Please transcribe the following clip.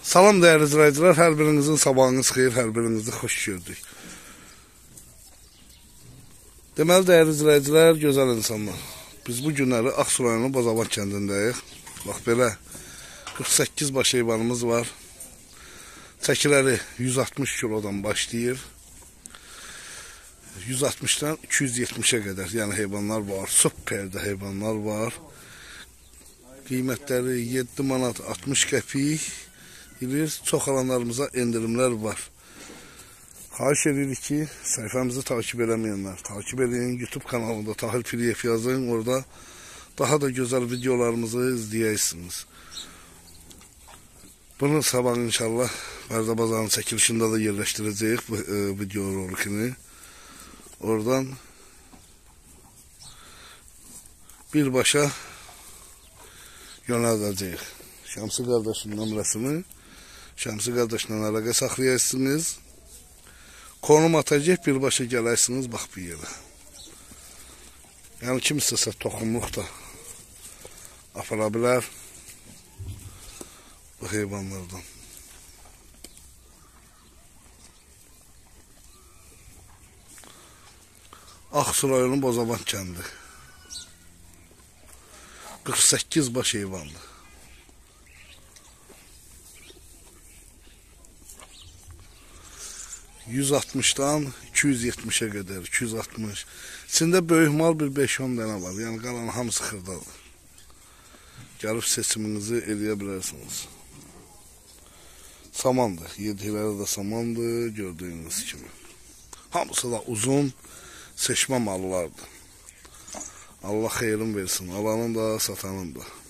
Salam değerli izləyicilər, hər birinizin sabahınız xeyir, hər birinizi xoş gördük. Deməli değerli izləyicilər, gözəl insanlar. Biz bu günləri Ağsu rayonu Bozabat kəndindəyik. Bax belə 48 baş heyvanımız var. Çəkiləri 160 kilodan başlayır. 160'dan 270'e kadar yani heyvanlar var. Süper de heyvanlar var. Qiymətləri 7 manat 60 qəpik. Çox alanlarımıza endirimler var. Xahiş edirik ki, sayfamızı takip eləməyənlər takip edin. YouTube kanalında Tahir Piriyev yazın. Orada daha da güzel videolarımızı izləyərsiniz. Bunu sabah inşallah Bərdə bazarının çəkilişində də yerləşdirəcəyik bu video rolikini. Oradan birbaşa yönəldəcəyik. Şəmsi qardaşın nömrəsini Şəmsi qardaşla əlaqə saxlayırsınız. Konum atacaq, birbaşa gələrsiniz bax bu yerə. Yəni kim istəsə toxumluq da apara bilər bu heyvanlardan. Ağsu rayonu Bozabat kəndi. 48 baş heyvanlı. %60'dan 270'e kadar, 260. İçində böyük mal bir 5-10 dənə var. Yəni qalan hamısı xırdadır. Gəlib seçiminizi eləyə bilərsiniz. Samandır. Yediləri də samandır, gördüyünüz kimi. Hamısı da uzun seçmə mallardır. Allah xeyrin versin. Alanın da, satanın da.